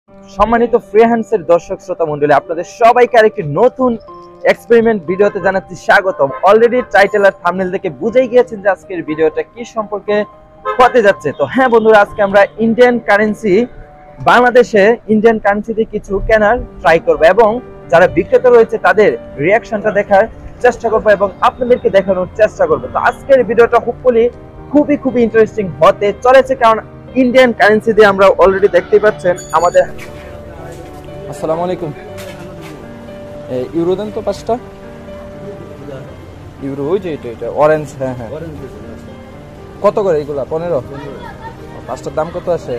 সম্মানিত ফ্রি হ্যান্ডসের দর্শক শ্রোতা মণ্ডলী, আপনাদের সবাইকে আরেকটি নতুন এক্সপেরিমেন্ট ভিডিওতে জানাচ্ছি স্বাগতম। অলরেডি টাইটেল আর থাম্বনেল দেখে বুঝেই গিয়েছেন যে আজকের ভিডিওটা কি সম্পর্কে হতে যাচ্ছে। তো হ্যাঁ বন্ধুরা, আজকে আমরা ইন্ডিয়ান কারেন্সি, বাংলাদেশে ইন্ডিয়ান কারেন্সিতে কিছু কেনার ট্রাই করবো এবং যারা বিক্রেতা রয়েছে তাদের রিয়াকশনটা দেখার চেষ্টা করবো এবং আপনাদেরকে দেখানোর চেষ্টা করবো। তো আজকের ভিডিওটা হোপফুলি খুবই ইন্টারেস্টিং হতে চলেছে, কারণ ইন্ডিয়ান কারেন্সি দিয়ে আমরা অলরেডি দেখতেই পাচ্ছেন আমাদের। আসসালামু আলাইকুম। ইউরো দেন তো 5টা ইউরো। ওই যে এটা অরেঞ্জ। হ্যাঁ হ্যাঁ, কত করে এগুলা? 15। 5টার দাম কত আছে?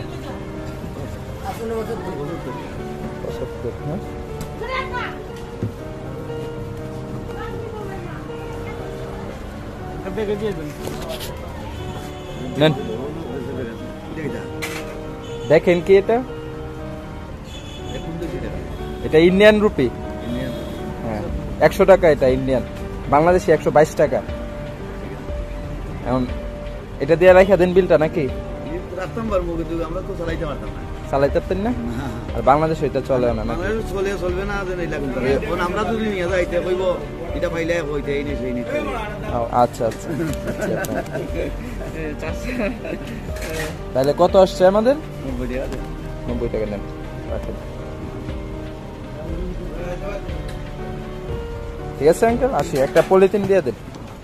75। নেন, দেখেন কি এটা? এটা ইন্ডিয়ান রুপি। হ্যাঁ, 100 টাকা এটা ইন্ডিয়ান। বাংলাদেশি 122 টাকা। এখন এটা দিয়ে রাখা দেন বিলটা নাকি? চালাইতে পারতেন না? আর বাংলাদেশ এটা চলে না? চলবে না। আমরা যদি নিয়ে যাইতে কইব এটা পাইলে হইতে এই নিছে এই নিছে। আচ্ছা আচ্ছা, তাহলে কত আসছে আমাদের? 90 টাকা নেন। ঠিক আছে আঙ্কেল, আসি। একটা পলিথিন দিয়ে দেন।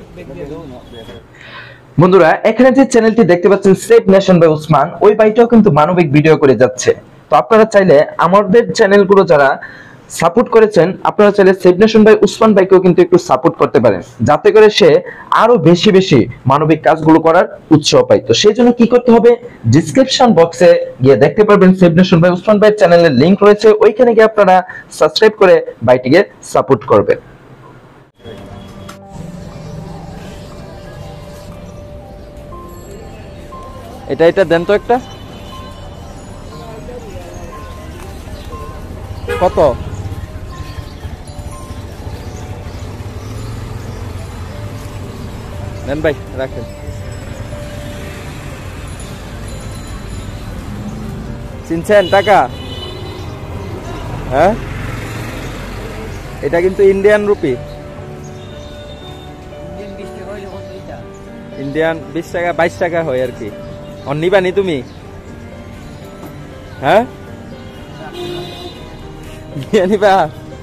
বন্ধুরা, এখানে যে চ্যানেলটি দেখতে পাচ্ছেন সেভ নেশন বাই উসমান, ওই ভাইটাও কিন্তু মানবিক ভিডিও করে যাচ্ছে। তো আপনারা চাইলে আমাদের চ্যানেলগুলো যারা সাপোর্ট করেছেন, আপনারা চাইলে সেভ নেশন বাই উসমান ভাইকেও কিন্তু একটু সাপোর্ট করতে পারেন, যাতে করে সে আরো বেশি মানবিক কাজগুলো করার উৎসাহ পায়। তো সেই জন্য কি করতে হবে? ডেসক্রিপশন বক্সে গিয়ে দেখতে পারবেন সেভ নেশন বাই উসমান ভাই চ্যানেলের লিংক রয়েছে, ওইখানে গিয়ে আপনারা সাবস্ক্রাইব করে ভাইটিকে সাপোর্ট করবেন। এটা দেন তো একটা। কত? নেন ভাই, রাখেন। চিনছেন টাকা? হ্যাঁ, এটা কিন্তু ইন্ডিয়ান রুপি। ইন্ডিয়ান 20 টাকা 22 টাকা হয় আর কি। নিবানি তুমি? হ্যাঁ, নিবা?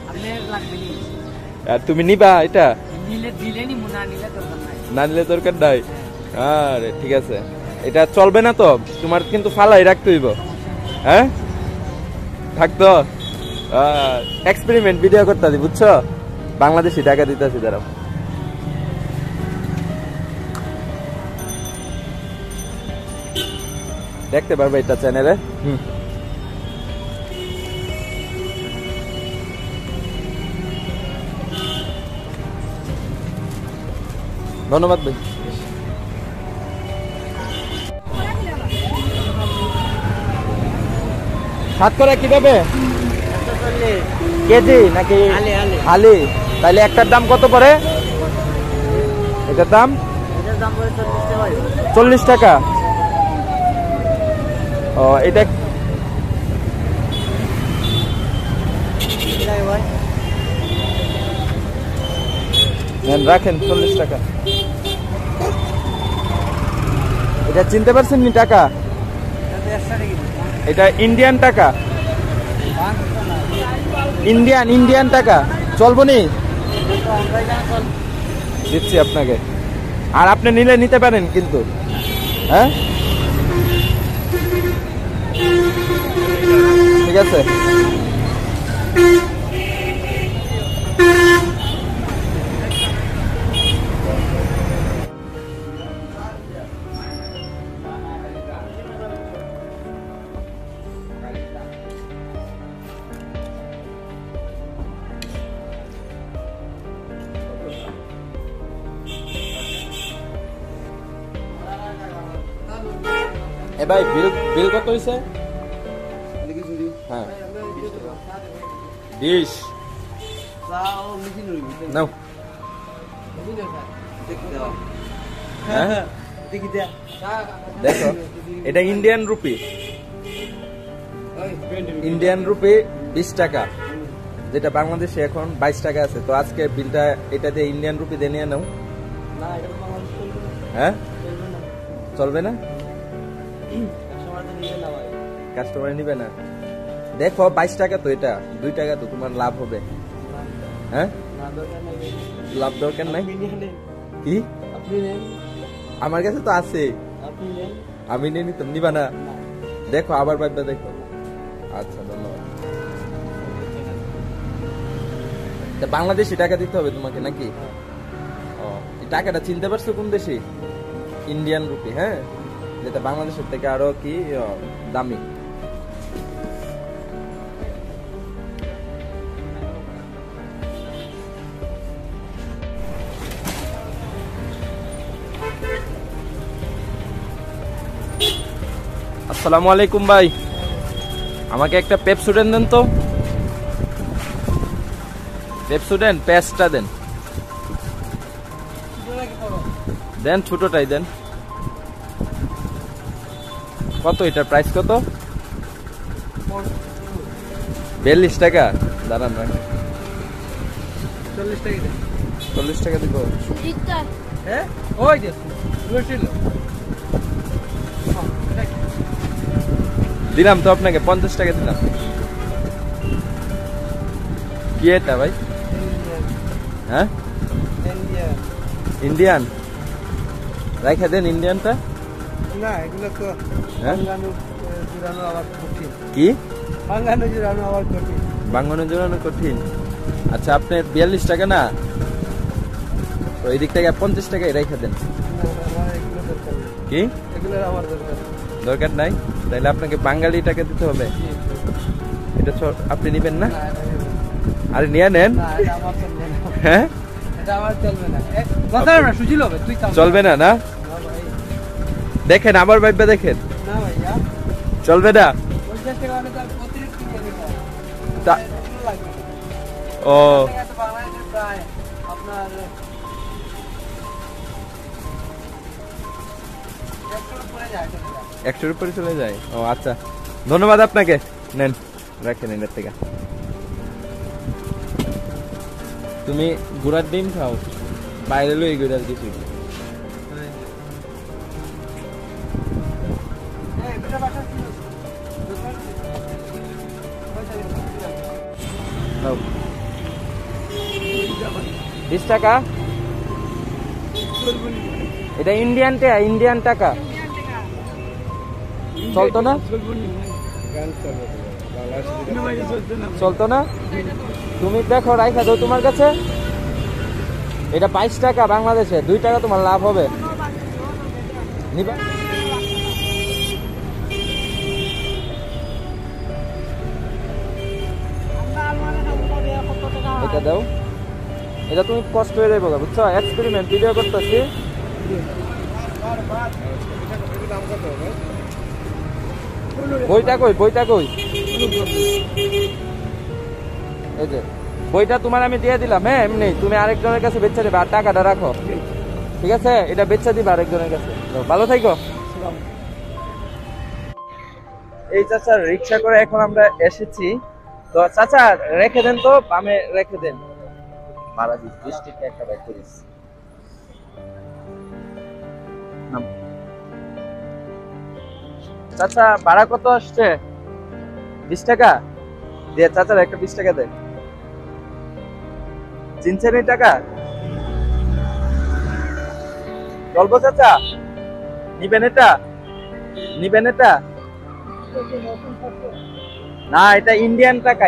আর তুমি নিবা এটা? না নিলে দরকার নাই। আরে ঠিক আছে, এটা চলবে না তো, তোমার কিন্তু ফালাই রাখতে হইব। হ্যাঁ, থাকতো। এক্সপেরিমেন্ট ভিডিও করতে বুঝছো? বাংলাদেশি টাকা দিতেছি, দাঁড়াও। দেখতে পারবে এটা চ্যানেলে। ধন্যবাদ ভাই। সাতকরা কিভাবে? কেজি নাকি হালি? তাহলে একটার দাম কত পড়ে? এটার দাম 40 টাকা। ও, এটা রাখেন 40 টাকা। এটা চিনতে পারছেন নি টাকা? এটা ইন্ডিয়ান টাকা। ইন্ডিয়ান টাকা চলবো নি? দিচ্ছি আপনাকে, আর আপনি নিলে নিতে পারেন কিন্তু। হ্যাঁ, ঠিক আছে। এ ভাই, বিল কত হয়েছে? হ্যাঁ, 20। নাও। হ্যাঁ, দেখো এটা ইন্ডিয়ান রুপি। ইন্ডিয়ান রুপি 20 টাকা, যেটা বাংলাদেশে এখন 22 টাকা আছে। তো আজকে বিলটা এটা দিয়ে ইন্ডিয়ান রুপি দিয়ে নিয়ে নাও। হ্যাঁ, চলবে না, কাস্টমার নিবে না। দেখো 22 টাকা তো, এটা 2 টাকা তো তোমার লাভ হবে। হ্যাঁ, লাভ দরকার নাই কি? আমার কাছে তো আছে, আমি নিয়ে নিতাম, নিবা না? দেখো আবার ভাববা, দেখো। আচ্ছা, ধন্যবাদ। বাংলাদেশি টাকা দিতে হবে তোমাকে নাকি? ও, এই টাকাটা চিনতে পারছো কোন দেশি? Indian rupee. হ্যাঁ, যেটা বাংলাদেশের থেকে আরো কি দামি। আসসালামু আলাইকুম ভাই, আমাকে একটা পেপসুডেন্ট দেন তো। পেপসুডেন্ট পেস্টটা দেন, দেন ছোটটাই দেন। কত এটার প্রাইস কত? 42 টাকা। দাঁড়ান ভাই, 40 টাকা দিব। হ্যাঁ, ওই যে দিলাম তো আপনাকে 50 টাকা দিলাম। কি এটা ভাই? হ্যাঁ, ইন্ডিয়ান রাইখা দেন ইন্ডিয়ানটা। না, এগুলো তো বাংলানো জুড়ানো আবার কঠিন। কি বাংলানো জুড়ানো আবার কঠিন? বাংলানো জোড়ানো কঠিন। আচ্ছা, আপনার 42 টাকা না, তো এই দিক থেকে 50 টাকায় রাইখা দেন। কি এগুলোর আমার দরকার দরকার নাই? তাহলে আপনাকে বাঙালি টাকা দিতে হবে। এটা আপনি নিবেন না? আরে নিয়ে নেন। হ্যাঁ, চলবে না? না, দেখেন আমার ভাইবা, দেখেন চলবে না। ও, একশোর উপরে চলে যায়। ও আচ্ছা, ধন্যবাদ আপনাকে। নেন, রাখেন এর থেকে। তুমি গুড়ার ডিম খাও, বাইরে লই গুড়ার কিছু। নাও, 20 টাকা। এটা ইন্ডিয়ান টাকা, চলতো না? চলতো না? তুমি দেখো রাইখা দাও তোমার কাছে। এটা 22 টাকা বাংলাদেশে, 2 টাকা তোমার লাভ হবে। নিবা? এটা দাও, এটা তুমি কষ্ট হয়ে যাবে, বুঝছো? এক্সপেরিমেন্ট ভিডিও করতেছি। বইটা কই? বইটা কই? এই যে বইটা তোমার আমি দিয়ে দিলাম। হ্যাঁ, এমনি তুমি আরেকজনের কাছে বেচে দেবে, আর টাকাটা রাখো, ঠিক আছে? এটা বেচে দিবা আরেকজনের কাছে। ভালো থাকো। এই চাচা রিক্সা করে এখন আমরা এসেছি। তো চাচা রেখে দেন তো, বামে রেখে দেন। মারাজি 20 টাকা একটা ব্যাগ করিস। চাচা ভাড়া কত আসছে? 20 টাকা দিয়ে চাচার একটা 20 টাকা দেয়। চিনছেন এই টাকা? চলবো চাচা? নিবেন এটা? নিবেন এটা? না, এটা ইন্ডিয়ান টাকা,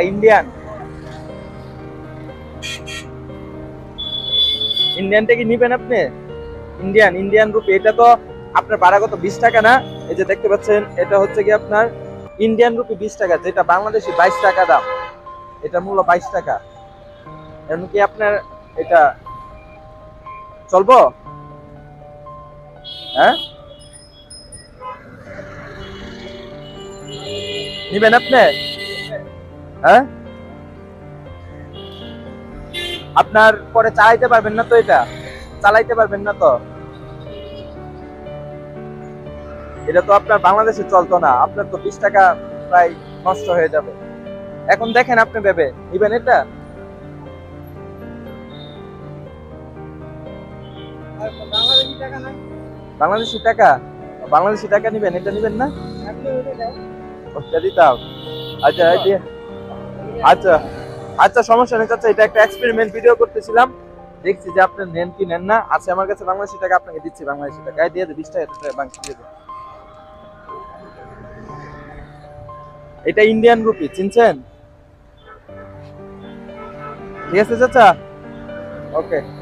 ইন্ডিয়ানটা কি নিবেন আপনি? Indian rupee. এটা তো আপনার ভাড়া কত? 20 টাকা না? এই যে দেখতে পাচ্ছেন, এটা হচ্ছে কি আপনার ইন্ডিয়ান রুপি 20 টাকা, যেটা বাংলাদেশি 22 টাকা দাম। এটা মূল্য 22 টাকা। এখন কি আপনার এটা চলবো? হ্যাঁ, নিবেন আপনি? হ্যাঁ, আপনার পরে চালাইতে পারবেন না তো? এটা চালাইতে পারবেন না তো? এটা তো আপনার বাংলাদেশে চলতো না। আপনার তো 20 টাকা প্রায় নষ্ট হয়ে যাবে। এখন দেখেন আপনি ভেবে নিবেন এটা। আর বাংলাদেশি টাকা নাই, বাংলাদেশি টাকা নিবেন, এটা নিবেন না? আপনি ওইটা দাও। ওটা দিতাম। আচ্ছা এই দিয়ে আচ্ছা আচ্ছা সমস্যা নেই চাচা, এটা একটা এক্সপেরিমেন্ট ভিডিও করতেছিলাম, দেখছি যে আপনি নেন কি নেন না। আচ্ছা আমার কাছে বাংলাদেশি টাকা, আপনাকে দিচ্ছি বাংলাদেশি টাকা। দিয়ে দে 20 টাকা বাংলা দিয়ে দে। এটা ইন্ডিয়ান রুপি, চিনছেন? ঠিক আছে চাচা, ওকে।